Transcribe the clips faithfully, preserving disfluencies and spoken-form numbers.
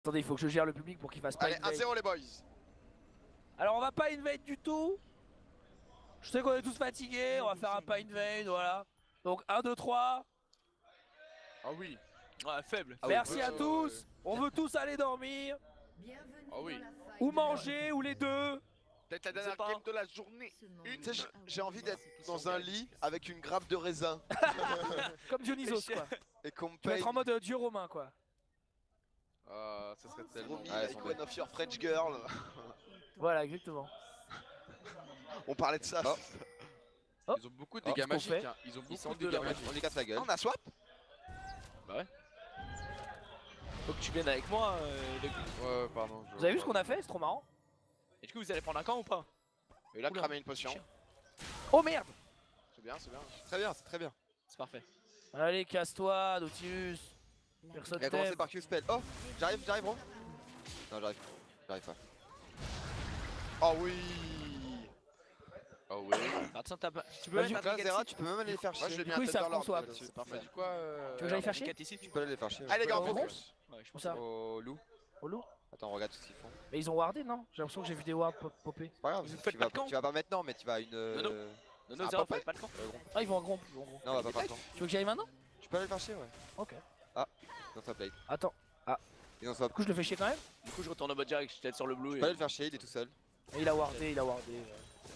Attendez, il faut que je gère le public pour qu'il fasse pas Allez, invade. un zéro les boys. Alors on va pas invade du tout. Je sais qu'on est tous fatigués, on va faire un pas invade, voilà. Donc un, deux, trois. Ah oui. Ah, faible. Ah Merci oui, à euh, tous. ouais. On veut tous aller dormir. Ah oui. Ou manger, ou les deux. Peut-être la dernière game de la journée. Une, Tu sais, j'ai envie d'être dans un lit avec une grappe de raisin. Comme Dionysos quoi. Et qu'on me Tu vas paye. être en mode euh, dieu romain quoi. Ah, ça serait tellement. Romy, Ah, like one of your French girl. Voilà, exactement. On parlait de ça. Oh. Ils ont beaucoup de Oh, dégâts ce qu'on magiques. fait. Hein. Ils ont Ils sont beaucoup de de la dégâts magiques. on les casse la gueule. On a swap. Bah ouais. Faut que tu viennes avec moi. Euh, de... Ouais, pardon. je- Vous avez vu ce qu'on a fait? C'est trop marrant. Et du coup, vous allez prendre un camp ou pas? Et là, Oula. cramer une potion. Oh merde. C'est bien, c'est bien. Très bien, c'est très bien. C'est parfait. Allez, casse-toi, Nautilus. Personne Il va commencer t'aime. par Q-Spell. Oh, j'arrive, j'arrive, bro. Non, j'arrive. J'arrive pas. Oh oui. Oh ouais. Attends, t'as pas. Tu peux Vas-y, mettre là, un Zera, Zera, tu peux même aller les faire chier. Moi, je l'ai mis Du coup, un ils savent qu'on swap. C'est T'as parfait. dit quoi euh... Tu veux que j'aille faire chier? ici, tu Tu peux aller les faire chier. Allez, les gars, on Au focus. Ouais, je Où pense. ça? Au loup. Au loup. Attends, regarde tout ce qu'ils font. Mais ils ont wardé, non? J'ai l'impression que j'ai vu des wards pop- popper. C'est pas grave, Vous tu faites vas, pas de camp tu vas pas maintenant, mais tu vas à une. Non, non. euh, Ah, Non, non, Zera, pas faites pas de camp. euh, gros. Ah, ils vont en gros. Ils vont en gros. Non, on va pas partir. Tu veux que j'y aille maintenant? Tu peux aller le faire chier, ouais. Ok. Dans sa plate. Attends. Et dans sa. Du coup, je le fais chier quand même. Du coup, je retourne au mode direct, je t'aide sur le blue. Tu Et... peux aller le faire chier, il est tout seul. Et il a wardé, il a wardé. ouais.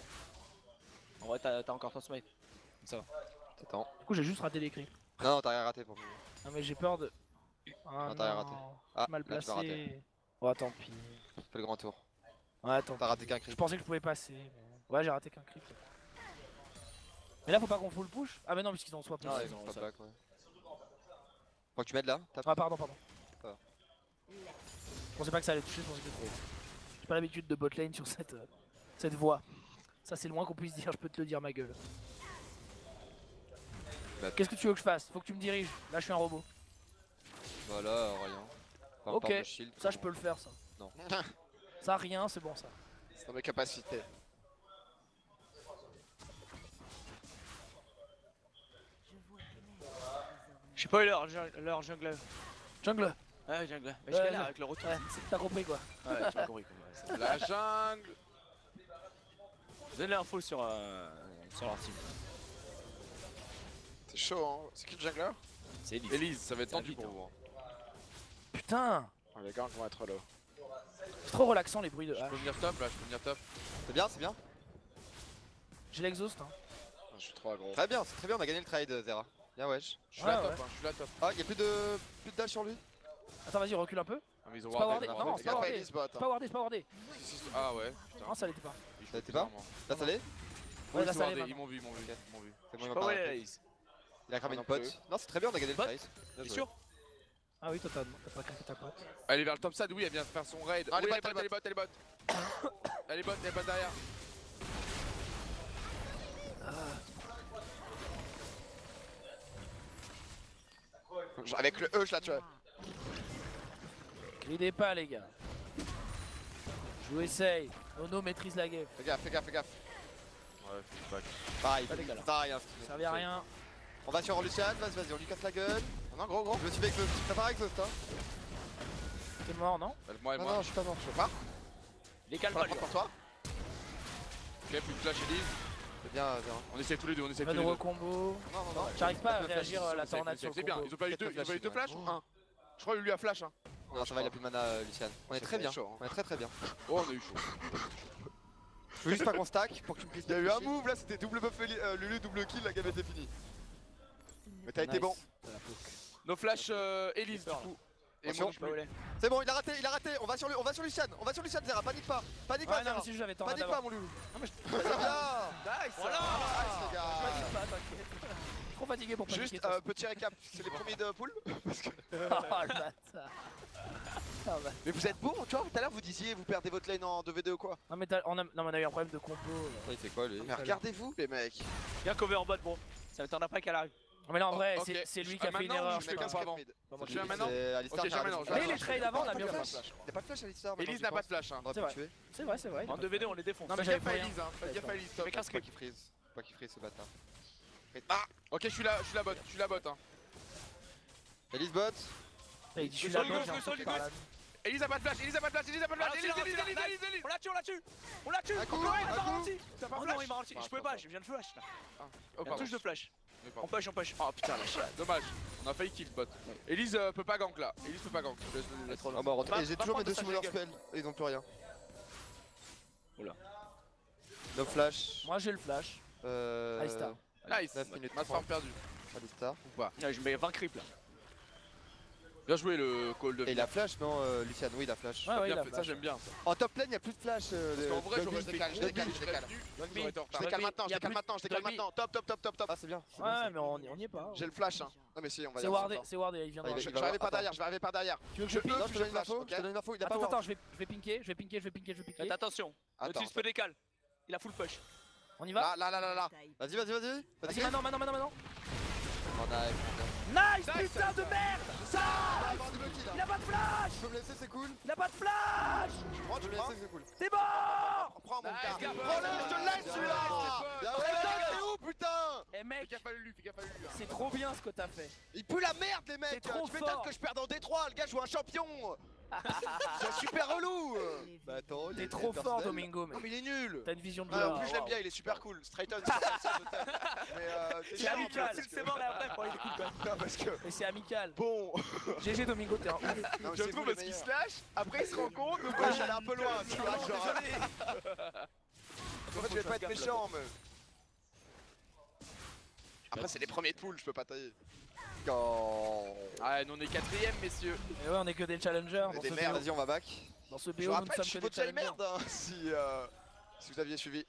En vrai, t'as t'as encore ton smite. Ça va. T'attends. Du coup, j'ai juste raté les cris. Non, non, t'as rien raté pour moi. Non, mais j'ai peur de. Ah, Non, t'as rien raté. Ah, mal là, tu vas rater. placé. Oh, tant pis. Fais le grand tour. Ouais, attends. T'as raté qu'un Je crit. pensais que je pouvais passer. mais- Ouais, j'ai raté qu'un crit. Mais là, faut pas qu'on full push. Ah, mais non, puisqu'ils ont swap. Ah, aussi. ils ont pas back, ouais. Faut que tu m'aides là. Tape. Ah, pardon, pardon. Ça va. Je pensais pas que ça allait toucher, je pensais que c'était. J'ai pas l'habitude de botlane sur cette, euh, cette voie. Ça, c'est le moins qu'on puisse dire, je peux te le dire, ma gueule. Bah. Qu'est-ce que tu veux que je fasse? Faut que tu me diriges. Là, je suis un robot. Voilà, rien. Par Ok, rapport au shield, Ça, je peux le faire, ça. Non. Ça, rien, c'est bon, ça. C'est dans mes capacités. Je sais pas leur, leur jungler. Jungle. Ouais, jungler. Mais Ouais, je galère ouais. avec le retour. Ouais, c'est- t'as compris, quoi. Ouais, tu m'as compris. quoi. Ouais, La jungle. c'est- Donne l'info sur, euh, sur leur team. C'est chaud, hein. C'est qui le jungler? C'est Elise. Elise, ça va être C'est tendu vite, pour hein. vous. hein. Putain. Oh, les gars, on va être là. C'est trop relaxant, les bruits de Je hache. peux venir top là, je peux venir top. C'est bien, c'est bien. J'ai l'exhaust, hein. Oh, je suis trop aggro. Très bien, c'est très bien, on a gagné le trade, euh, Zera. Bien, wesh. Je suis Ouais, la top, ouais. hein, je suis la top. Ah, y'a plus de. plus de dash sur lui. Attends, vas-y, recule un peu. Ah, mais ils ont C'est pas wardé, wardé. ils ont Non, wardé. c'est pas Après, wardé. Elise bot. C'est pas wardé, c'est pas wardé. Si, si, si. Ah ouais, putain. Non, ça l'était pas. Il Ça l'était faut pas bizarrement. Là, ça l'est. Ouais, Oui, là, ils ça ont l'est wardé, maintenant. ils m'ont vu, ils m'ont vu. Ils m'ont vu. C'est Je bon, il sais m'a pas où pas elle est, arrêté. Elise. Il a cramé Non une pote. plus. Non, c'est très bien, on a gagné le What trade. Bien T'es joué. sûr? Ah oui, toi, t'as t'as pas craqué ta pote. Elle est vers le top side, oui, elle vient de faire son raid. Ah, elle oui, est elle est bot, bot, elle est bot, elle est bot. Elle est bot, elle est bot derrière. Avec le E, je la tue. L'idée pas, les gars. Je vous essaye. Nono maîtrise la game. Fais gaffe, fais gaffe, fais gaffe. Ouais, feedback. Pareil, Pas dégueulasse. ça sert à rien. Ça servait à rien. On va sur Lucian, vas-y, vas-y, on lui casse la gueule. Non, gros, gros. Je me suis fait exhaust. T'as pas exhaust, hein? T'es mort, non? Moi et Non, moi. non, je suis pas mort. Je pars. Les calme Pas pas, la pour toi. Ok, plus de flash Elise. C'est bien, Zera. On essaie tous les deux, on essaie tous Pas les de deux. recombo. Non, non, non. J'arrive pas à Faites le réagir flash, à la On essaie, tornade on sur essaie. le C'est bien, combo. ils ont pas eu Faites deux, le ils ont pas eu flash, deux ouais. flash ou un? Je crois qu'il lui a flash. Hein. Non, ça va, il a plus de mana, euh, Lucian. On est Ça très fait bien. chaud, hein. On est très très bien. Oh, on a eu chaud. Je veux juste pas qu'on stack pour que tu me puisses. Il y a eu un move là, c'était double buff euh, Lulu, double kill, la game était finie. Mais t'as été Nice. bon. Nos flash euh, Elise du peur, coup. Et Attention, moi je non plus. C'est bon, il a raté, il a raté. On va sur lui, on va sur Lucian. On va sur Lucian, Zera. Panique pas. Panique pas, Ouais, non, mais Zera. si j'avais tornade Panique avant. pas, mon loulou. Non, mais je Très bien. Nice. Voilà. Nice les gars. panique pas, t'inquiète. Je suis trop fatigué pour paniquer. Juste toi. euh, petit récap, c'est les premiers de pool. Parce que- Oh le bâtard. Ah, bah. Mais vous êtes bon, tu vois, tout à l'heure vous disiez vous perdez votre lane en deux v deux ou quoi. Non mais t'as- on a, non, mais on a eu un problème de combo. là. Oui, c'est quoi lui? Mais regardez-vous les mecs. Viens cover en bot, bro. Ça m'attendra pas qu'elle arrive. Non mais là en Oh, vrai ok. c'est c'est lui Ah, qui a fait une maintenant, erreur. je Je mets peux qu'un pas. pas avant. Pas moi Je qui- viens maintenant. C'est Alistar Ok, qui a jamais, non, raté. jamais. Mais les trades avant on a bien pas fait. flash. Il a pas de flash Alistar. Elise n'a pas de flash. Hein. On aurait pu C'est le tuer. C'est vrai, c'est vrai. En deux v deux, on les défonce. Non, mais Fais j'avais gaffe à pas Elise, hein. Fais gaffe à Elise. Fais top. qu'un pas qu'il freeze. Pas qu'il freeze ce bâtard. Ok, je suis là, je suis la bot, je suis la bot. Hein. Elise bot. Il dit, je suis Sur là, le donc gauche, j'ai un sur le truc par gauche. là. Elise a pas de flash, Elise a pas de flash, Elise a pas de flash, Ah, Elise, c'est là, Elise, c'est Elise, là, Elise, Elise. On la tue, on la tue. On la tue. Un coup, Oh, il un m'a coup. ralenti. T'as pas Oh flash? non, il m'a ralenti. Je pouvais pas, je viens de flash là. Oh Il y a une pardon. touche de flash. Oui, On pardon. push, on push. Oh putain, la chatte. Dommage, on a failli kill bot. Elise euh, peut pas gank là, Elise peut pas gank. Je laisse- je laisse- Ah bah rentre. Va- Et j'ai va toujours mes prendre deux sa summoners gueule. spell. Et ils ont plus rien. Oula. No flash. Moi j'ai le flash. Euh. Alistar. Nice, neuf minutes Mass farm perdu. Alistar. Ou pas. Ouais, je mets vingt creeps là. Bien joué le call de Et il a flash, non, euh, Lucian? Oui, il a flash. Ouais, ouais, Bien il a fait, ça flash. j'aime bien ça. En top lane, il y a plus de flash. euh, Parce de- qu'en vrai, j'aurais Dogby. je décale, je décale, je décale. Dogby. J'aurais été en Je retard. décale Dogby, maintenant, je y a décale plus- maintenant, je décale Dogby. maintenant. Top, top, top, top, top. Ah, c'est bien. c'est bien, Ouais, c'est mais on y on y est pas. J'ai le flash. Hein. Non, mais si, on va y C'est avoir wardé, longtemps. c'est wardé, il vient Ah, il dans va- le. Je vais arriver par derrière, je vais arriver par derrière. Tu veux que Je je ping non, je te donne une flash, info. ok. Je te donne une info. Il a pas Attends, ward. attends, je vais, je vais pinker, je vais pinker, je vais pinker, je vais pinker. Faites attention. Attends. Nautilus peut décale. Il a full push. On y va? Là, là, là, là, là. Vas-y, vas-y, vas-y. Vas-y, Vas-y, maintenant, maintenant, maintenant, maintenant. On arrive. Nice, Nice, putain de merde! Ça! Il a pas de flash! Je peux me laisser, c'est cool. Il a pas de flash! Prends, tu me laisses, c'est cool. T'es mort! Prends mon Nice, gars. gars. Prends-le, je te laisse celui-là. Bien Putain, t'es où, putain? Eh Fais mec, gaffe à lui, fais gaffe à lui. hein. c'est trop bien ce que t'as fait. Il pue la merde, les mecs. T'es trop Tu m'étonnes fort. que je perde en Détroit. Le gars joue un champion. C'est super relou. Bah attends, il T'es est trop fort, personnel. Domingo, Non, mec. mais il est nul. T'as une vision de Ah, en joueur. plus, je l'aime bien, il est super cool. Straighton, c'est pas ça, je t'aime. Mais euh, t'es C'est chiant, amical. parce que- C'est mort, mais après, pour les coups de gueule. Non, parce que. Mais c'est amical. Bon. G G Domingo, t'es un ouf. Non, mais Je c'est trouve vous, les parce qu'il meilleurs. se lâche, après il se rend compte. donc- Ouais, j'allais un peu loin, tu vois. Genre. Désolé. En fait, je vais pas être méchant, mais. Après, c'est les premiers de poule, je peux pas tailler. Oh. Ouais, nous on est quatrième, messieurs. Et ouais, on est que des challengers. Dans Des ce merdes, B O. vas-y, on va back. Dans ce B O, Je nous vous ne rappelle, sommes je suis que des votre vieille challengers. merde, hein, si, euh, si vous aviez suivi.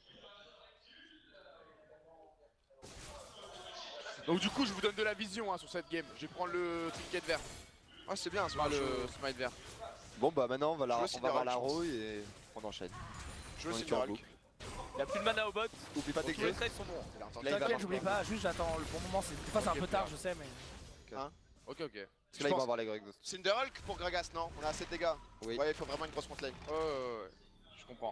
Donc du coup, je vous donne de la vision hein, sur cette game. Je vais prendre le trinket vert. Ah, c'est bien, c'est Enfin, bien. le smite vert. Bon, bah maintenant, on va, la, Je veux on aussi va de voir la Hulk, je pense. rouille et on enchaîne. Je veux On aussi est le en Hulk. boucle. Il a plus de mana au bot. Oublie pas tes Tous les clés. trades sont bons. Là, il va T'inquiète, avoir- j'oublie pas. Juste, j'attends le bon moment. c'est- Des fois, c'est un Ok, peu tard, bien. je sais, mais. Ok, ok. Parce que là, Je ils vont pense- avoir les Greg Ghost. Cinder Hulk pour Gragas, non? On a assez de dégâts. Oui. Ouais, il faut vraiment une grosse front lane. Ouais, ouais, ouais. Je comprends.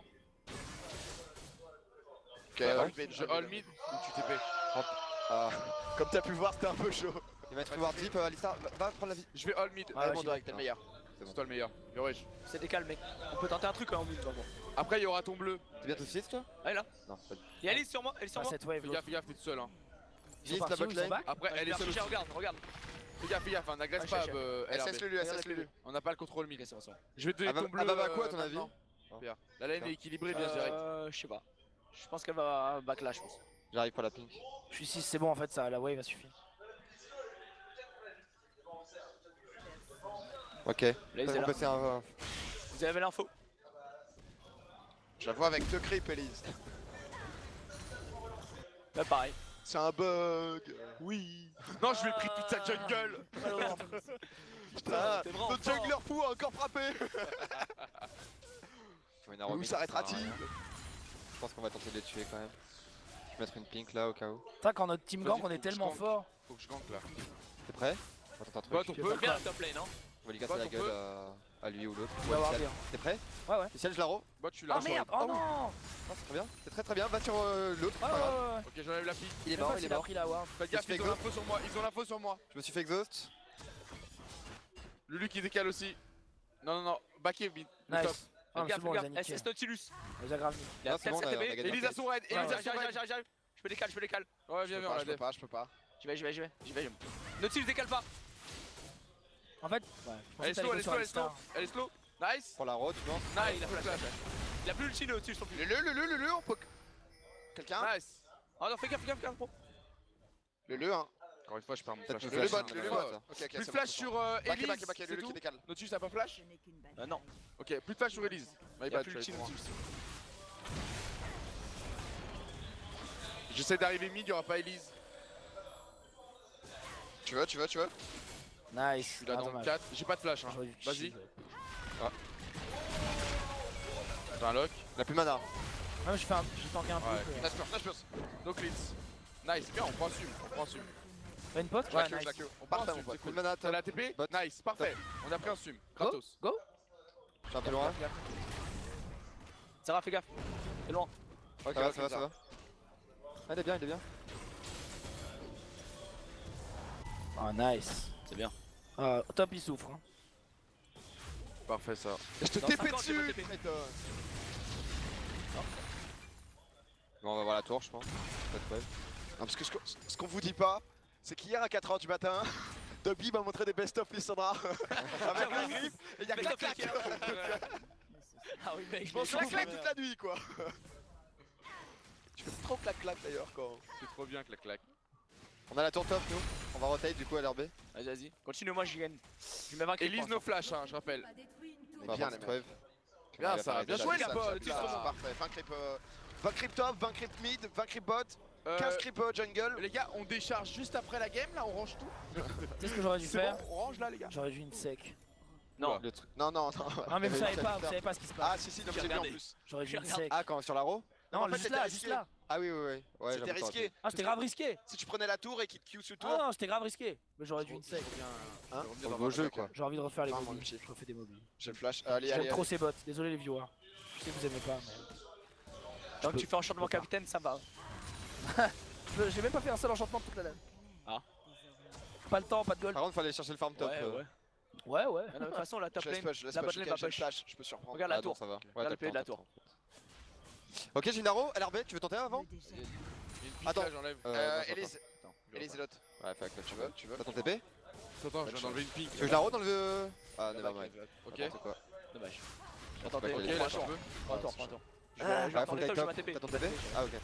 Ok, Euh, Hulk mid. je all mid ou tu T P? Ah, Comme t'as pu voir, c'était un peu chaud. il va être pouvoir deep, euh, Alistar, va, va prendre la vie. Je vais all mid. Ah, Ouais, ouais, mon j'y direct, vais. t'es le meilleur. C'est toi le meilleur. Yo, wesh. C'est décalé, mec. On peut tenter un truc hein, en mid, vraiment. Après, il y aura ton bleu. T'es bientôt six, toi? Ah, elle est là. Non, pas du Il y a Alice sur moi. Elle est sur Ah, moi. cette wave. Fais l'autre. gaffe, fais gaffe, t'es tout seul. Hein. Ils sont Vite, partis la où, ils sont botlane. back? Après, elle est Regarde, seule. regarde, regarde. Fais gaffe, fais gaffe, hein, n'agresse Ouais, pas. je sais, euh, S S L R B. le lui, S S le lui. On n'a pas le contrôle mid. Ok, c'est bon, c'est bon. Je vais te donner Elle va- ton bleu. elle va back quoi, à euh, ton avis? maintenant. Ah. Regarde. La lane est équilibrée, bien direct. Euh, je sais pas. Je pense qu'elle va backlash, je pense. J'arrive pour la pink. Je suis six, c'est bon en fait, ça, la wave a suffi. Ok. Là, ils On est va là. passer un. Vous avez l'info. Je la vois avec deux creeps, Elise. Là, pareil. C'est un bug. Oui. Non, je vais pris toute sa jungle. Putain, T'es vraiment notre fort. jungler fou a encore frappé. Où s'arrêtera-t-il? Je pense qu'on va tenter de les tuer quand même. Je vais mettre une pink là au cas où. Putain, quand notre team Vas-y, gank, on faut est que je tellement gank. fort. Faut que je gank là. T'es prêt? On va tenter un truc. Bot, on Je peut. vais Bien la top lane, hein. On va lui casser Bot, la on gueule peut. à, à lui ou l'autre. On va avoir Lucial. bien. T'es prêt? Ouais, ouais. Lucial, je la roule. Bot, tu l'as. Oh merde, oh non! Non, c'est très bien. C'est très très bien. Va sur euh, l'autre. Ouais, pas ouais, grave. ouais. Ok, j'enlève la pique. Il est Je sais pas mort, il s'il est a mort. pris la ward. Faites gaffe, Je fais ils ont ghost. l'info sur moi. Ils ont l'info sur moi. Je me suis fait exhaust. Lulu qui décale aussi. Non, non, non. Backé, vite. Le top. Nice. Ah, mais Regarde, c'est bon, on les a regarde. niqués. S S Nautilus. On les a grave mis. Il a Non, c'est bon, on a- quatre on a T P. gagné. Elise a son raid. Ouais, Elise a J'arrive, son j'arrive, raid. j'arrive, j'arrive. Je peux décaler, je peux décaler. Ouais, Je viens, peux viens, on pas, la je peux def. pas, je peux pas. J'y vais, j'y vais, j'y vais. J'y vais. Nautilus décale pas. En fait, ouais. je Elle est pensais slow, elle que est t'allais slow, go elle est sur slow. Alistar. Elle est slow. Nice. Pour la road, tu penses? Ah, Nice. il a flash. Flash. Il a plus l'ulti Nautilus non plus. Le le le le le le, on peut. Quelqu'un? Nice. Ah non, fais gaffe, fais gaffe, fais gaffe. Le le, hein. Encore une fois, je perds mon Peut-être flash. que Le le flash, bot, hein, le le ouais, bot. ça. Ok, ok, Plus de c'est flash bon, sur euh, Backé, Elise. backé, backé, c'est le le tout qui décale. Nautilus, t'as pas flash? Euh, non. Ok, plus de flash sur Elise. My Il y a bad, plus je l'ulti suis allé trop Nautilus. loin. J'essaie d'arriver mid, il y aura pas Elise. Tu veux, tu veux, tu veux? Nice. Je suis là Ah, dans le dommage. quatre. J'ai pas de flash. Hein. J'aurais dû Vas-y. chill. J'ai un lock. Il a plus mana. Ouais, mais je fais un, je tank un peu. Ouais. euh. Nice burst, nice burst. No clits. Nice, bien, on prend assume. On prend assume. T'as une pote? Je la Ouais, queue, je la nice. queue. On prend Parfait, assume, mon c'est pote. Plus cool. de mana, T'as top. la T P? Bot. Nice, parfait. On a pris un sum. Go, Gratos. go. Je suis un peu loin. Sarah, fais gaffe. C'est loin. Ça Ok, va, ok, ça va, ça va. Ah, il est bien, il est bien. Ah, nice. C'est bien. Ah, top, il souffre. Hein. Parfait ça. Je te Dans T P cinquante, dessus, je te T P. Kratos. Bon, on va voir la tour, je pense. Pas de problème. Non, parce que ce qu'on ce qu'on vous dit pas, c'est qu'hier à quatre heures du matin, Dobby m'a montré des best-of Lissandra avec la griffe et il y a clac clac. Ah oui, mec, Je m'en clac clac toute la nuit quoi. Tu fais trop clac clac d'ailleurs quand. C'est trop bien, clac clac. On a la tour top, nous. On va rotate du coup à l'R B. Vas-y, vas-y. Continue, moi j'y gagne. Je mets vingt kills. Elise nos flash, hein, je rappelle. On est bien les mecs. Bien ça, bien joué les Ça, potes. ça, ça, c'est parfait. vingt creep, euh, vingt creep top, vingt creep mid, vingt creep bot, Euh, quinze creep euh, jungle. Les gars, on décharge juste après la game là, on range tout. Qu'est-ce que j'aurais dû C'est faire bon, on range là les gars. J'aurais dû une sec. Non. Le truc. Non, non, non. Non mais vous savez pas, vous savez pas ce qui se passe. Ah si, si, non, J'ai j'ai vu en regardé. plus. J'aurais dû je une regarde. sec. Ah, quand sur la row? Non, en fait, juste c'était là, risqué. juste là. Ah oui, oui, oui. Ouais, C'était j'avoue, risqué. Ah, c'était grave risqué. Si tu prenais la tour et qu'il te Q sous tour. Ah non, c'était grave risqué. Mais j'aurais dû une sec. Hein Dans le beau jeu, quoi. J'ai envie de refaire les Ah, mon mobiles. petit. Je refais des mobiles. J'ai le flash. Allez, allez. J'aime trop ces bots. Désolé les viewers. Je sais que vous aimez pas, mais. Tant que tu fais enchantement capitaine, ça va. Je- J'ai même pas fait un seul enchantement de toute la lane. Ah. Pas le temps, pas de gold. Par contre, faut aller chercher le farm top. Ouais, euh. ouais. Ouais, ouais. De toute façon, la top Je laisse lane, push, je laisse la push. bot lane ok, va j'ai le push. flash, je peux surprendre. Regarde Ah la non, tour. ça va. Ouais, Regarde le t'as play de le la temps, tour. Ok, j'ai une arrow, L R B, tu veux tenter avant? Une pique Attends. là, j'enlève. Euh, Euh, non, je Elise, Attends, Elise et l'autre. Ouais, fais avec le Tu veux, tu veux. T'as ton T P? Attends, je viens d'enlever une pique. Tu veux que je la row dans le. Ah, never mind. Ok. N'importe quoi. Dommage. pas Attendez, que Ok, les- là je peux. prends un tour, prends un tour. Je Ah, vais- je vais ouais, faut attendre que les t'ailles tops, je vais top. ma T P. T'as ton T P? Ah, ok.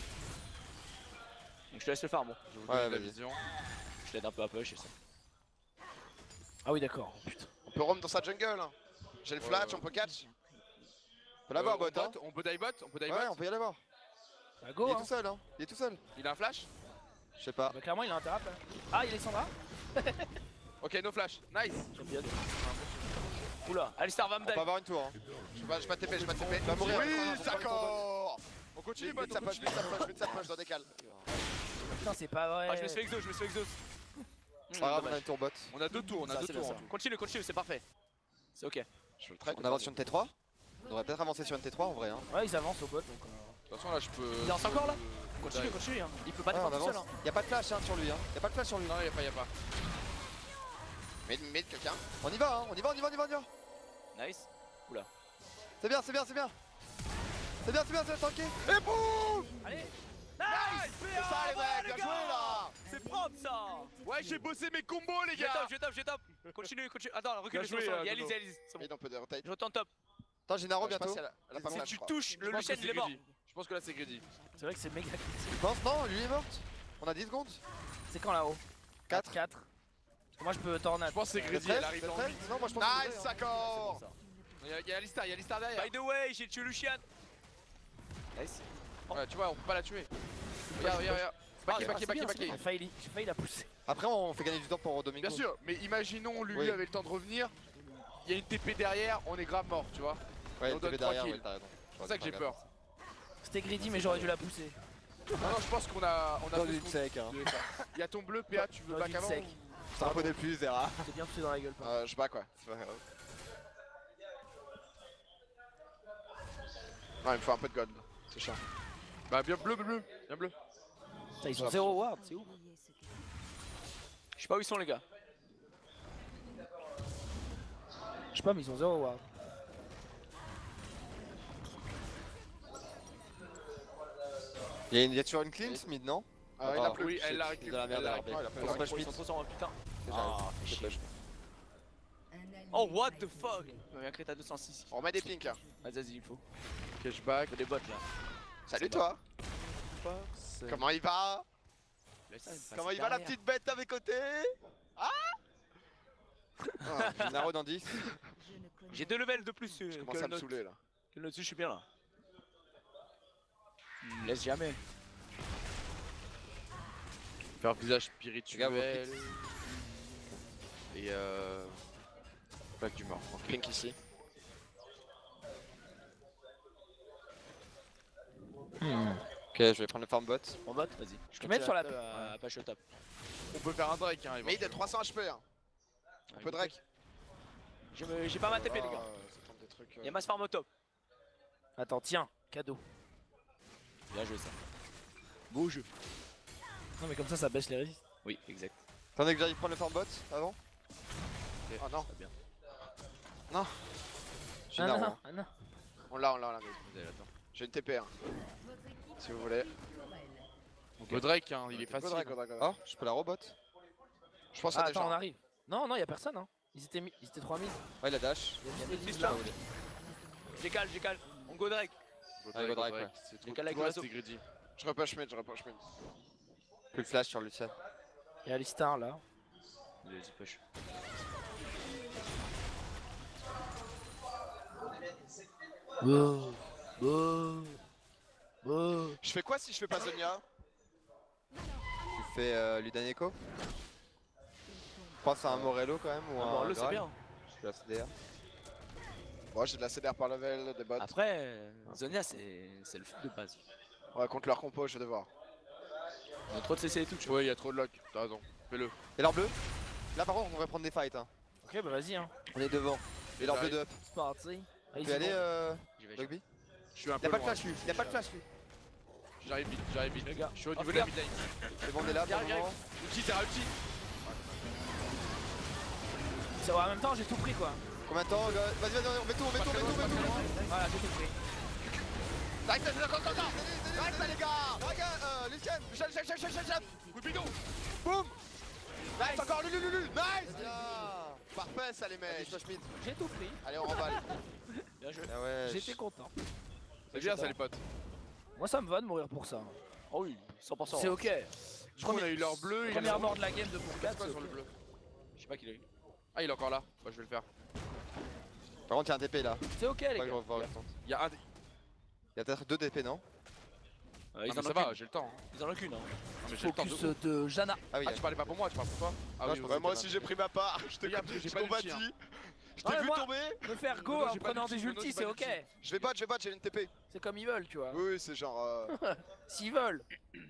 Donc je te laisse le farm, bon. Je vous Ouais, donne la vas-y. vision. Je l'aide un peu à push et ça. Ah oui, d'accord. Putain. On peut roam dans sa jungle. hein. J'ai le Ouais, flash, ouais. on peut catch. On peut l'avoir, Euh, bot, on hein? On peut die bot, on peut die Ouais, on bot. peut y aller voir. Bah Il go, est hein. tout seul, hein. Il est tout seul. Il a un flash. Je sais pas. Bah clairement, il a un terrain là. Ah, il y a Alexandra. Ok, no flash. Nice. Champion. Oula, Alistar va me On peut dive. avoir une tour, hein. Je pas, je pas T P, je pas T P. Va mourir. Oui, d'accord. On Vite, continue, bot, vite on sa push, continue. vite sa push, vite sa push, dans des cales. Putain, c'est pas vrai. Ah, je me suis fait exo, je me suis fait exo. C'est pas grave, on a une tour bot. On a deux tours, on a Ça, deux c'est tours bien en ça. tout. Continue, continue, c'est parfait. C'est ok. Je fais le trade. On avance sur une T trois. On devrait peut-être avancer sur une T trois en vrai, hein. Ouais, ils avancent au bot donc. euh, De toute façon, là je peux. Il lance encore, là Euh, Continue, dive. continue. Hein. Il peut pas Ouais, on défendre tout seul. avance. Hein. Y'a pas de flash hein, sur lui, hein. Y'a pas de flash sur lui. Non, y'a pas, y'a pas. Mid, mid, quelqu'un. On y va, hein. On y va, on y va, on y va, on y va. Nice. C'est bien, c'est bien, c'est bien. C'est bien, c'est bien, c'est tranquille. Et boum. Allez. C'est ça les mecs, bien joué là. C'est propre ça. Ouais, j'ai bossé mes combos, les Je top, gars. je top, je top. Continue, continue. Attends, recule, Bien je joué, me euh, Il y a Elise, Dodo. il y a Elise. C'est bon. Mid, on peut rotate. Je retourne top. Attends, j'ai une arrow Je sais pas bientôt. si elle a- elle a pas Si flash, tu je crois. touches, Je le pense que Lucien c'est il est mort. greedy. Je pense que là c'est greedy. C'est vrai que c'est méga critique. Tu penses? Non, lui est morte. On a dix secondes. C'est quand là-haut quatre. quatre. Moi je peux tornade. Je pense que c'est Le greedy, treize, elle arrive le dans treize. huit. Non, moi je pense que c'est Nice, vrai, hein. d'accord. Y'a y'a Alistar, y'a Alistar derrière. By the way, j'ai tué Lucian. Nice. Ouais, tu vois, on peut pas la tuer. Regarde, regarde, regarde. Backé, backé, backé, backé. J'ai failli, j'ai failli la pousser. Après, on fait gagner du temps pour Domingo. Bien sûr, mais imaginons Lulu Oui. avait le temps de revenir. Il y a une T P derrière, on est grave mort, tu vois. Ouais, On il donne T P derrière, trois ouais, kills. t'as raison. C'est pour ça que j'ai peur. C'était greedy mais j'aurais dû la pousser. Non, non, je pense qu'on a, on a Dans deux une secondes sec, hein. de l'écart. Il y a ton bleu, P A, tu veux Dans back une avant sec. ou- C'est un peu des plus, Zera. T'es bien poussé dans la gueule. Pas. Euh, je bats quoi. C'est pas grave. Non, il me faut un peu de gold. C'est chiant. Bah, bien bleu, bleu, bleu. Bien bleu. Putain, ils ont zéro ward, c'est ouf. Je sais pas où ils sont les gars. Je sais pas mais ils ont zéro ward. Il y a, une... y a toujours une cleanse mid, non? Ah, il a Ah, plus. Oui, elle l'a C'est récupéré. de la merde, elle l'a R B. récupéré. Ouais, il a pas On eu se push Ils mid. sont trop sur putain. Ah, fait chier. push. Oh what the fuck. Il m'a créé à deux cent six. On remet des pinks là. Vas-y, vas-y, il faut. Ok, je back. Il faut des bots là. Salut toi. Comment il va? Comment il va la petite bête à mes côtés? Ah, j'ai une arrow dans dix. J'ai deux levels de plus euh, Je que commence à le me nôtre. saouler là. Que le dessus, je suis bien là. Il me laisse jamais. Faire un visage Regarde, spirituel. Et euh. Back du mort. Pink ici. Ok, je vais prendre le farm bot. On vote, vas-y. Je te mets sur la- Euh, pas au top. On peut faire un Drake, hein. Mais il a trois cents H P. Hein. On peut Drake. J'ai me- j'ai pas ma T P les gars. Ah, ça tente des trucs. euh. Y'a masse farm au top. Attends, tiens, cadeau. Bien joué ça. Beau jeu. Non mais comme ça ça baisse les résistes. Oui, exact. Attendez que j'aille prendre le farm bot avant. Oh non. Très bien. Non. J'ai Ah une arme, non, hein. ah non. On l'a, on l'a, on l'a. Vas-y, attends. J'ai une T P, hein. Si vous voulez. Go Drake, hein, il est facile. Godrak, Godrak, Godrak. Oh, je peux la robot. Je pense Ah, à des attends, on gens. arrive. Non, non, y'a personne. Hein. Ils étaient, mi- ils étaient trois mille. Ouais, il a dash. Y'a des Twist là. là. J'ai cal, j'ai cal. On go Drake. Ouais, Go Drake, ouais. C'est trop Les cales avec tout le reste, réseau. c'est greedy. Je repush mid, je repush mid. Plus le flash sur Lucian. Y'a Alistar là. Vas-y, push. Wow. Wow. Wow. Je fais quoi si je fais pas Zonia? Tu fais euh, Ludan Echo. Pense à un Morello quand même ou Ah, un bon, le c'est Graal. bien. Je suis la C D R. Bon, j'ai de la C D R par level, des bots. Après, euh, Zonia c'est c'est le foot de base. Ouais, contre leur compo, je vais devoir. On a trop de C C et tout. tu vois. Ouais, il y a trop de lock, t'as raison. Fais-le. Et l'or bleu. Là par contre, on devrait prendre des fights. Hein. Ok, bah vas-y. Hein. On est devant. Et l'or bleu de up. C'est parti. Tu peux aller euh, J'y vais, j'y vais. Rugby. Je suis un Il peu a pas de loin. flash lui. Il a pas de flash lui. J'arrive vite, j'arrive vite. Les gars. Je suis au Oh, niveau de la regarde. midlane. C'est bon, on est là pour Viens, le viens. moment. Ulti, t'as ulti. C'est vrai, en même temps, j'ai tout pris quoi. Combien de temps gars? Vas-y, vas-y, on met tout, on met tout, on met tout, on met tout. Voilà, j'ai tout pris. Direct, direct, direct, direct, direct, les gars. Direct, euh, Lucian. Lucian, Lucian, Lucian, Lucian, Lucian. Coup de bidon. Boum. Nice, encore Lulu, Lulu. Nice. Bien. Parfait, ça les Vas-y, mecs. flash mid. J'ai tout pris. Allez, on remballe. Bien joué. Ah ouais. J'étais content. C'est bien ça les potes. Moi, ça me va de mourir pour ça. Oh oui, cent pour cent. C'est ok. Du coup, on a eu l'or bleu et Première le- mort de la game de pour C'est quatre. quoi sur le bleu? Je sais pas qui l'a eu. Ah, il est encore là. Bah, je vais le faire. Par contre, il y a un T P là. C'est ok, les Pas que je gars. revois le temps. Il y a un. Il y a peut-être deux T P, non? Euh, Ah, ils mais en ça ont va, qu'une. j'ai le temps. hein. Ils en ont qu'une. Hein. Non, mais j'ai le temps de Focus ouf. de Jana. Ah oui. Ah, tu parlais pas pour moi, tu parles pour toi? Ah Non, oui, je oui. pensais Ouais, moi que aussi j'ai pris ma part. Je te Regarde, j'ai je pas combattis. d'ulti, Je t'ai Ouais, vu moi- tomber. Me faire go Non, en j'ai pas prenant d'ulti, des non, j'ai ultis, pas c'est ok. d'ulti. Je vais battre, je vais battre, j'ai une T P. C'est comme ils veulent, tu vois. Oui, oui, c'est genre. euh, S'ils veulent.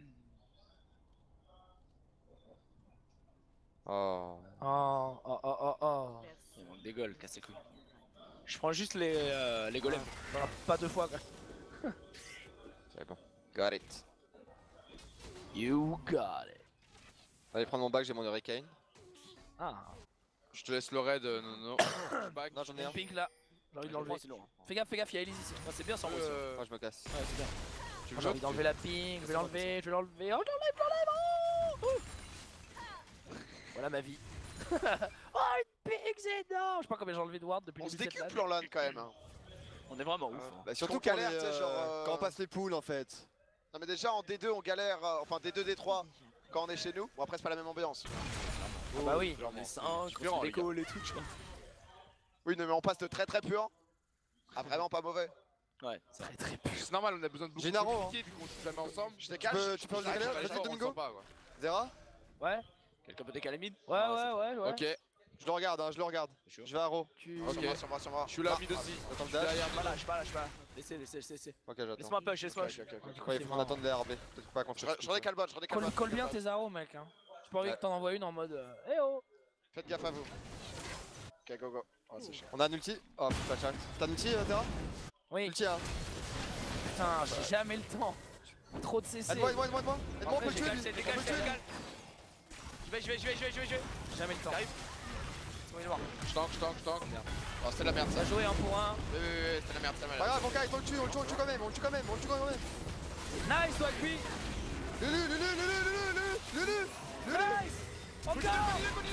Oh. Oh, oh, oh, oh, oh. Il manque des goals, casse les couilles. Je prends juste les, euh, les golems. Voilà, pas deux fois, quoi. C'est bon. Got it. You got it. Allez prendre mon bac, j'ai mon hurricane. Ah, Je te laisse le raid, euh, non, non. Back. Non, j'en ai une un. pink là. J'ai envie de l'enlever. C'est lourd. Fais gaffe, fais gaffe, il y a Elise ici. Ah, c'est bien sans moi aussi. Euh, Moi, je me casse. Ouais, c'est bien. Tu Moi, veux j'ai envie que d'enlever la pink, je vais l'enlever, je vais l'enlever. Oh, je l'enlève, je l'enlève. Oh, oh. Voilà ma vie. Oh, une pink, c'est énorme. Je sais pas combien j'ai enlevé de ward depuis On le se début de cette décuple lane. en LAN quand même. hein. On est vraiment ouf. hein. Bah, surtout qu'on quand, galère, les, tu sais, euh, genre, euh, quand on passe les poules en fait. Non, mais déjà en D deux, on galère. euh, Enfin, D deux, D trois quand on est chez nous. Bon, après, c'est pas la même ambiance. Ah bah oui. On est cinq, Différent, on fait les des calls et tout. tu vois. Oui, non, mais on passe de très très pur à vraiment pas mauvais. Ouais, ça Très très pur. C'est normal, on a besoin de beaucoup J'ai de Naro, hein. compliqués vu qu'on se la met ensemble. Je Tu décale. peux, tu peux je- regarder je- là je- Vas-y, Vas-y, on Domingo. sent pas, quoi. Zera Ouais, Quelqu'un peut décaler mid ouais, Non, c'est ouais, bon. ouais, ouais. Ok, Je le regarde, hein, je le regarde. C'est chaud. Je vais à Ro. Tu... Ok. Sur moi, sur moi, sur moi. je suis là, Ah, mid aussi. J'attends le Je suis dash. derrière. Je suis pas là, je suis pas là, je suis pas là. Laissez, laissez, laissez, laissez. Ok, j'attends. Laisse-moi push, laisse-moi push. Ok, ok, ok. Du coup, Ouais, c'est il faut mort. attendre les R B. Peut-être pas qu'on Je, fait. je redécale bot, je redécale Colle, bot. colle bien tes arrows, mec. Hein. J'ai pas envie Ouais. que t'en envoies une en mode. euh, Eh oh. Faites gaffe à vous. Ok, go go. Oh, c'est chiant. On a un ulti. Oh putain, chat. T'as un ulti, euh, Terra Oui, Ulti, hein. putain, j'ai jamais le temps. Trop de C C. Aide-moi, aide-moi, aide-moi, aide-moi. Aide-moi, on peut Après, le tuer, j'ai lui. C'est On décale, peut le c'est tuer. décale. Je vais, je vais, je vais, je vais, je vais, je vais. Jamais le temps. J'arrive. C'est bon, il est mort. Je tank, je tank, je tank. Oh, c'était de la merde ça. Ça joué un pour un. Oui, oui, oui, c'était de la merde, c'était de la Pas merde. grave, Honkai, on le tue, on le tue, on le tue quand même, on le tue quand même, on le tue quand même. Nice, toi, lui. Lulu, Lulu, Lulu, Lulu, Lulu, Lulu. Nice. Encore.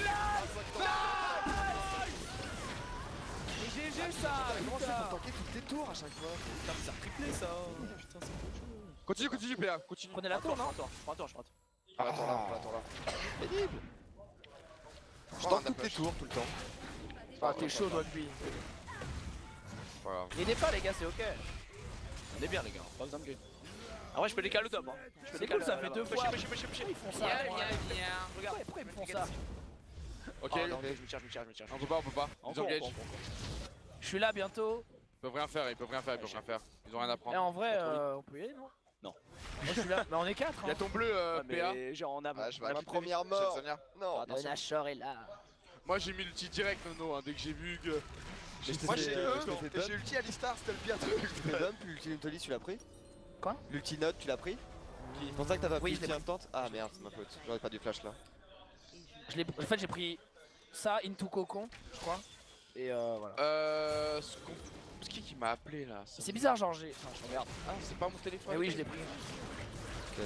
Et G G ça. Comment tu fais putain. pour tanker tous tes tours à chaque fois? Putain, mais ça a triplé ça. Putain, c'est chaud. Continue, continue, P A, continue. Prenez la tour, non? Je prends un tour, je prends un tour. Ah, attends là, attends là. Pénible. Je Prends tank un toutes les push. tours tout le temps. Ah, t'es chaud, toi, lui. Voilà. N'aidez pas, les gars, c'est ok. On est bien, les gars. Pas besoin de gueule. Ah ouais, je peux décaler au top. Hein. Je peux C'est décaler, cool, ça euh, fait là-bas. deux Pusher, fois. pusher, pusher, pusher. Ils font ça. Viens, moi. viens, viens. Regarde. Ouais, pourquoi ils me font ça? Ok, Oh non, je me tire, je me tire, je me tire. on peut pas, on peut pas. On Ils peut, on engage. peut, on peut, on peut. Je suis là bientôt. Ils peuvent rien faire, ils peuvent rien faire, ils peuvent rien faire. Ils ont rien à Et prendre. en vrai, Trop vite. euh, on peut y aller, non? Non. Moi, je suis là. Mais on est quatre. Il y a Hein. ton bleu, euh, Ouais, P A. mais genre on a. Ah, je vais on a à Ma la première J'ai mort. Sonia. Non. Attention. Le Nashor est là. Moi j'ai mis l'ulti direct, Nono, hein, dès que j'ai vu que. Je t'ai Moi fait, j'ai euh, eu je t'ai fait et dump. j'ai ulti Alistar, c'était le pire truc. Je t'ai fait dump, l'ulti Nutoli, tu l'as pris? Quoi? L'ulti note, tu l'as pris? C'est pour ça que t'as pas Oui, pris je l'ai l'ulti instant? Ah merde, c'est ma faute. J'aurais pas dû flash là. Je l'ai- En fait, j'ai pris ça, Into Cocon, je crois. Et euh, voilà. Euh. Ce qu'on- ce m'a appelé là. ça- C'est bizarre, genre j'ai. Enfin, je regarde. Ah, c'est pas mon téléphone. Mais oui, je l'ai pris. Ok.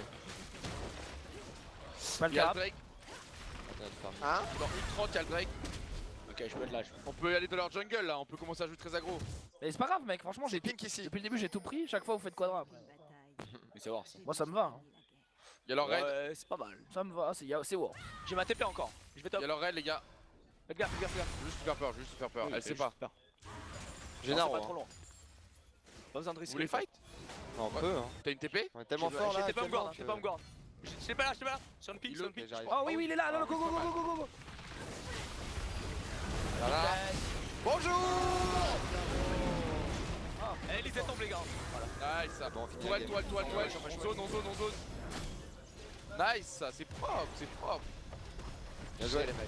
Pas Il le y a cap. le Drake. Hein? Dans une trente, il y a le Drake. Ok, je peux être là. je- On peut y aller dans leur jungle là, on peut commencer à jouer très aggro. Mais c'est pas grave, mec. Franchement, j'ai J'ai pink ici. depuis le début, j'ai tout pris. Chaque fois, vous faites quadra après. Mais c'est voir ça. Moi, ça me va. hein. Il y a leur raid. Ouais, c'est pas mal. Ça me va. C'est y a- c'est war. J'ai ma T P encore. Je vais Il top. y a leur raid, les gars. Faites gaffe, faites gaffe, faites gaffe. Juste te faire peur, juste te faire peur. Oui, Elle fais sait pas. juste peur. J'ai Non, c'est Naro. pas hein. trop long. Pas besoin de Vous risquer. voulez fight? Non, on peut, hein. T'as une T P? On est tellement J'ai fort là. J'étais pas en actuellement guard, j'étais que- pas en guard. J'étais pas là, j'étais pas là. Sur une ping, Il sur le- une ping. Ok, j'arrive. Oh oui, oui, il est là. Là, go, go, go, go, go, go. Voilà. Bonjour. Eh, Elise tombe, les gars. Nice ça. Bon, on finit la Toile, game. toile, toile, toile. On zone, on zone, on zone. Nice ça, c'est propre, c'est propre. Bien joué les mecs.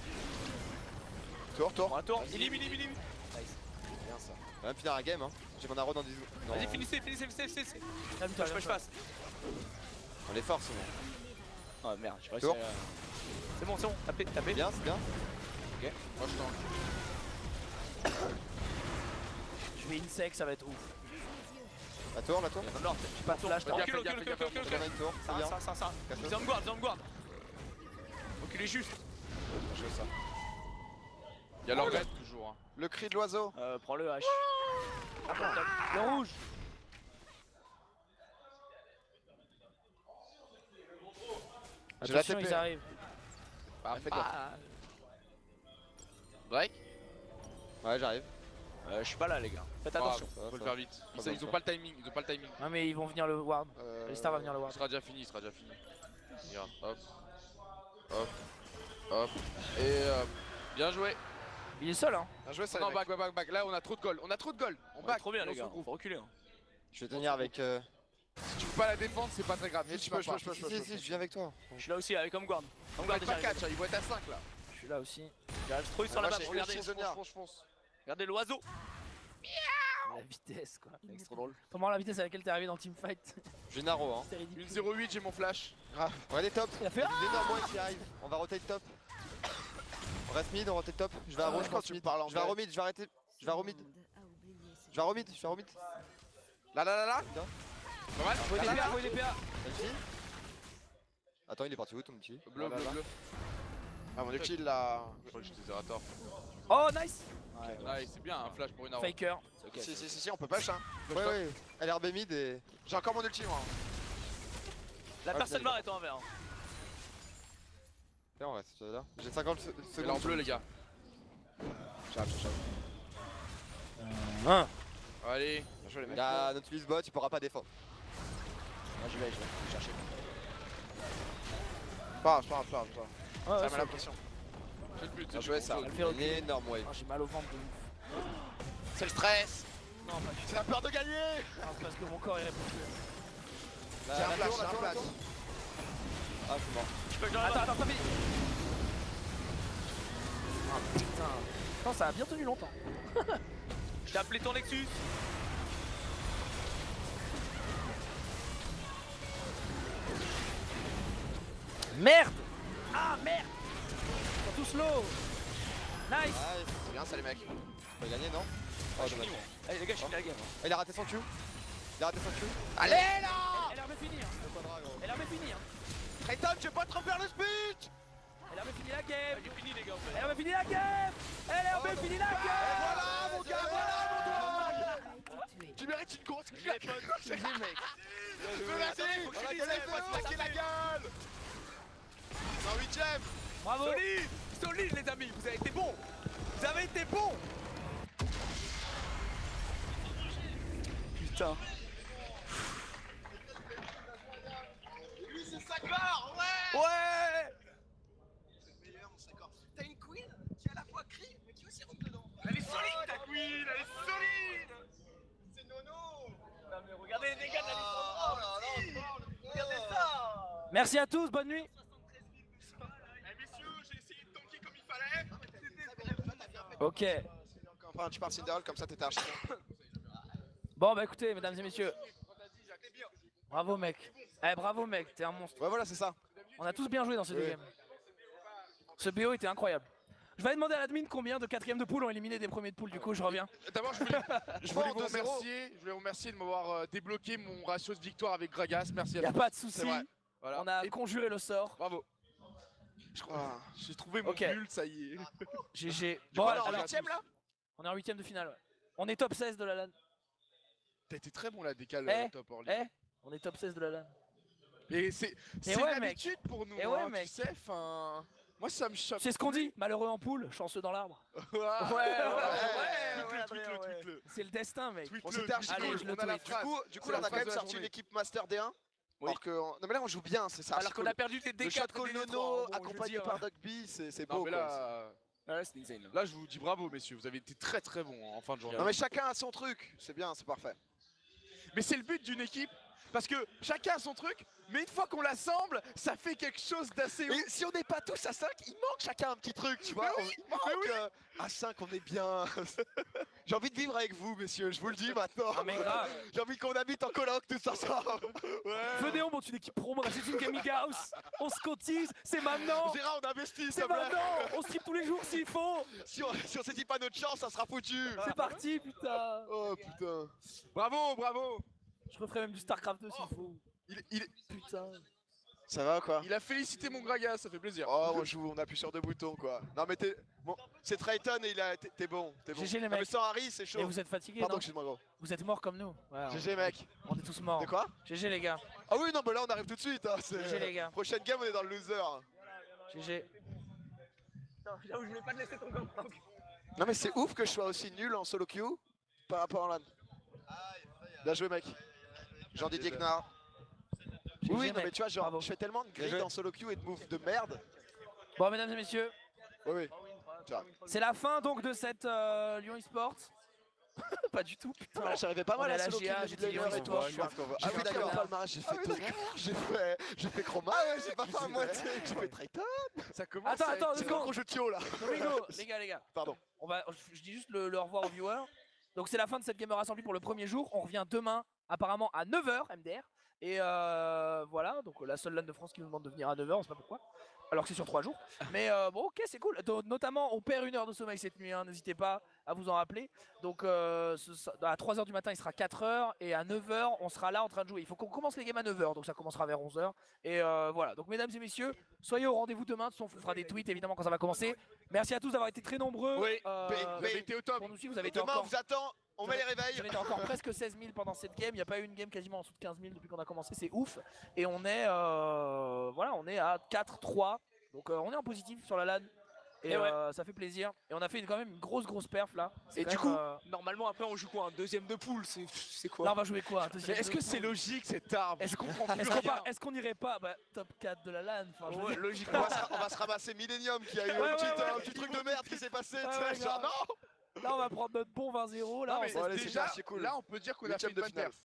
Tour, tour. Bon, un tour. Ilim, ilim, ilim. Bien ça. On va même finir la game, hein. J'ai mon arrow dans dix secondes. Vas-y, finissez, finissez, finissez, finissez. Calme-toi, Je peux, je calme-toi. fasse. On est fort sinon. Oh merde, j'ai Tour. réussi à... C'est bon, c'est bon. Tapez, tapez. Bien, c'est bien. Moi je tank. Je vais insec, ça va être ouf. La tour, la tour. Non, J'ai pas de flash. Fais toi. gaffe, Recule, fais recule, gaffe, recule, fais recule, On a recule. une tour, c'est Ça, bien. ça, ça, ça. Casse-le. Ils ont guard, ils ont guard. Reculez juste. Je fais ça. Il y a leur raid toujours. Hein. Le cri de l'oiseau. Euh, prends le H. Le rouge. J'ai la Attention, T P. ils arrivent. Bah, fais gaffe. Ah, Drake? Ouais, j'arrive. euh, je suis pas là, les gars. Faites Ah, attention. Ça va, faut le ça faire va. vite. Très Ils, bien, ils ont ça. pas le timing, ils ont pas le timing. Non, mais ils vont venir le ward. Euh, Alistar va venir le Il ward. sera déjà fini, il sera déjà fini. Regarde, hop. Hop. Hop. Et euh, bien joué. Il est seul, hein. Bien joué, ça. Non, les mecs. back, back, back, back. Là, on a trop de gold. On a trop de gold. On On back. est trop bien, et on les se gars. regroupe. Faut reculer. hein. Je vais tenir avec. euh, Si tu peux pas la défendre, c'est pas très grave. Mais Mais je tu peux, peux je pas. peux, je peux, je peux, Si, je si, peux. je viens avec toi. Je suis là aussi avec Home Guard. Home On Guard va déjà. pas catch, hein, ils vont être à cinq là. Je suis là aussi. J'arrive trop sur Ah, la moi, map. j'ai- Regardez, j'ai- Fonce, fonce, fonce. regardez l'oiseau. La vitesse, quoi. C'est trop drôle. Comment la vitesse à laquelle t'es arrivé dans le teamfight? J'ai Naro, hein. C'est ridicule. Une zéro huit, j'ai mon flash. On va aller top. Il a fait. Les Normois qui arrivent. On va rotate top. On reste mid, on rotate top. Je vais à Ah, Rome, je je crois pense que tu mid. parles Je vais à anglais. Romid, je vais arrêter. Je vais à Romid. Je vais à Romid, je vais à Romid. Là, là, là, là. Pas mal. Faut des P A, faut des P A. Merci. Attends, il est parti où ton petit? Bleu, bleu, bleu. Ah, mon ulti là. Je crois que j'étais Zerator. Oh, nice. Nice, c'est bien, un flash pour une arme. Faker. Si, si, si, si, on peut push, hein. Ouais, ouais. Elle est R B mid et. J'ai encore mon ulti, moi. La Ah, personne putain, meurt est en vert. hein. Tiens, on reste là. J'ai cinquante se- C'est là en secondes. bleu, les gars. J'arrive, j'arrive. Un. Allez. Bien joué, les Il mecs. y a notre Lise bot, il pourra pas défendre. Moi, je vais, je vais chercher. Pas grave, pas grave, pas grave, pas grave. Ouais, ouais, Ça met c'est la ok. pression. J'ai le but, Bien c'est joué, le ça. bon Elle zone. fait Une reculer. énorme wave. Ah, j'ai mal au ventre de ouf. C'est le stress. Non, pas du tout. C'est la peur de gagner. Ah, parce que mon corps est répondu. La- J'ai un la flash, tour, j'ai la un tour, la flash. tour. Ah, je suis mort. Je peux que dans la Attends, map. attends, pas fini. Ah putain. Attends, ça a bien tenu longtemps. Je t'ai appelé ton Nexus. Merde. Ah merde. Ils sont tous low. Nice. Ah, C'est bien ça, les mecs. on va gagner, non? Oh, dommage. Allez, les gars, je finis la game. hein. Ah, il a raté son Q. Il a raté son Q. Allez là. Elle a fini. Hein. Elle a fini. Hein. Trayton, je vais pas te refaire le speech. Elle a fini la game. J'ai fini, les gars. en fait. Elle a fini la game. Elle a fini la Et game. voilà, mon gars, voilà, mon doigt. Tu mérites une grosse claque. G G, mec. Vas-y, faut que on je a dise, gagné, faut faut que se je claquer la dise. gueule. C'est un huitième. Bravo. Solide, solide, les amis. Vous avez été bons. Vous avez été bons. Putain. Lui, c'est Sakor, ouais. Ouais. C'est le meilleur, mon Sakor. T'as une queen qui à la fois crie, mais qui aussi rentre dedans. Elle est solide, ta queen. Elle est solide. C'est Nono. Non, mais regardez les dégâts de la Oh là là, Lissandra. oh, Regardez ça. Merci à tous. Bonne nuit. Eh messieurs, j'ai essayé de tanker comme il fallait. Ok. Enfin, tu parles Cinderella comme ça, t'étais archi bien. Bon bah écoutez, mesdames et messieurs. Bravo mec. Eh bravo mec, t'es un monstre. Ouais, voilà, c'est ça. On a tous bien joué dans ces deux Oui. games. Ce B O était incroyable. Je vais demander à l'admin combien de quatrième de poule ont éliminé des premiers de poule, du coup je reviens. D'abord, je voulais, je voulais en vous deux zéro. remercier. Je voulais vous remercier de m'avoir euh, débloqué mon ratio de victoire avec Gragas. Merci à Y'a tous. pas de C'est soucis, vrai. Voilà. on a Et conjuré le sort. bravo. Je crois- Ah. J'ai trouvé mon Ok. bulle, ça y est. G G. Du coup, Bon, on est en alors, huitième là? on est en huitième de finale, ouais. On est top seize de la LAN. T'as été très bon là, décale Eh, euh, top Orly. Eh, on est top seize de la LAN. Et c'est c'est ouais, une mec. habitude pour nous, Et ouais, hein, mec. tu sais, enfin... Moi ça me choque. C'est ce qu'on dit, malheureux en poule, chanceux dans l'arbre. Ouais, ouais, ouais, ouais, ouais, tweet-le, ouais. tweet-le. C'est le destin, mec. Tweet-le, On s'était archi tweet-le. Allez, cool. je le On a la tweet. Du phrase. coup, du coup C'est là, la on a quand phrase même de la sorti une journée. équipe Master D un. Oui. Alors que. Non, mais là, on joue bien, c'est ça. Alors qu'on a perdu des D Le shot quatre call et des D Nono, trois. Bon, je veux accompagné dire, par Dogby, c'est c'est Non beau mais quoi. là, Ouais, c'est insane. là. là je vous dis bravo messieurs, vous avez été très très bons en fin de journée. Non, mais chacun a son truc, c'est bien, c'est parfait. Mais c'est le but d'une équipe, parce que chacun a son truc, mais une fois qu'on l'assemble, ça fait quelque chose d'assez ouf. Et si on n'est pas tous à cinq, il manque chacun un petit truc, tu vois. Mais on- oui, il manque, euh, à cinq, on est bien. J'ai envie de vivre avec vous, messieurs, je vous le dis maintenant. Ah, mais grave. J'ai envie qu'on habite en coloc tous ensemble. Ouais. Venez, on monte une équipe pro, on achète une gaming house, on se cotise, c'est maintenant. Gérard, on investit, s'il C'est te plaît. maintenant. On stream tous les jours s'il faut. Si on, si on saisit pas notre chance, ça sera foutu. C'est parti, putain. Oh putain. Bravo, bravo. Je referai même du StarCraft deux s'il faut. Il, il- Putain. Ça va quoi? il a félicité mon Gragas, ça fait plaisir. Oh, on joue, on appuie sur deux boutons quoi. Non mais t'es. Bon, c'est Triton et il a. T'es t'es bon, t'es bon. G G, les Non, mais mecs. sans Harry, c'est Et chaud. vous êtes fatigués, Pardon, non? excuse-moi gros. Vous êtes morts comme nous. Ouais, on- G G mec. On est tous morts. De quoi? G G les gars. Ah oui, non, bah là on arrive tout de suite. Hein, c'est- G G les gars. Prochaine game, on est dans le loser. G G. J'avoue, je voulais pas te laisser ton camp. Non mais c'est ouf que je sois aussi nul en solo queue par rapport à LAN. Bien joué mec. Jean-Didier Knard. Oui, oui, non mec. mais tu vois, genre, Bravo. je fais tellement de grilles joué. en solo queue et de moves de merde. Bon, mesdames et messieurs, Oui, oui. Tu vois. c'est la fin donc de cette euh, Lyon eSports. Pas du tout, putain. Voilà, j'arrivais pas On mal est à à la solo G queue A, de j'ai mid laner dit et Lyon tout. Esports, Je suis un- j'ai Ah oui fait d'accord, Connard. Palmarès, j'ai fait tout. J'ai fait, j'ai fait Chroma, j'ai pas fait à moitié. J'ai fait Triton. Ça commence Attends, à attends, être- C'est deux quand je tio là. Domingo, les gars, les gars. Pardon. On va, je, je dis juste le, le au revoir aux viewers. Donc c'est la fin de cette Gamer Assembly pour le premier jour. On revient demain, apparemment à neuf heures M D R. Et euh, voilà, donc la seule LAN de France qui nous demande de venir à neuf heures, on sait pas pourquoi. Alors que c'est sur trois jours. Mais euh, bon, ok, c'est cool. Donc, notamment, on perd une heure de sommeil cette nuit, hein, n'hésitez pas à vous en rappeler. Donc euh, ce, à trois heures du matin, il sera quatre heures. Et à neuf heures, on sera là en train de jouer. Il faut qu'on commence les games à neuf heures, donc ça commencera vers onze heures. Et euh, voilà, donc mesdames et messieurs, soyez au rendez-vous demain. De toute façon, on vous fera des tweets évidemment quand ça va commencer. Merci à tous d'avoir été très nombreux. Oui, euh, mais- Vous avez été au top. pour nous suivre, vous avez été Demain, encore... on vous attend. On met les réveils. Vous avez été encore presque seize mille pendant cette game. Il n'y a pas eu une game quasiment en dessous de quinze mille depuis qu'on a commencé. C'est ouf. Et on est, euh, voilà, on est à quatre trois. Donc euh, on est en positif sur la LAN. Et, Et ouais. euh, ça fait plaisir. Et on a fait une- quand même une grosse grosse perf là. C'est Et quand du même, coup, euh, normalement, après, on joue quoi? Un deuxième de poule? C'est c'est quoi? là on va jouer quoi un deuxième Mais est-ce de que c'est poule logique cet arbre? Est-ce Je comprends plus Est-ce qu'on rien. part- est-ce qu'on irait pas bah, top quatre de la LAN enfin, je veux Ouais, dire- On logiquement. va, se, on va se ramasser Millennium qui a eu Ouais, un, ouais, petit, ouais. un petit truc de merde qui s'est passé. Ouais, tu sais, ouais, genre, grave. non. Là on va prendre notre bon vingt zéro. Là Non, on mais sait- allez, c'est déjà, bien, c'est cool. là on peut dire qu'on a fait Huitième une de bonne finale. perf.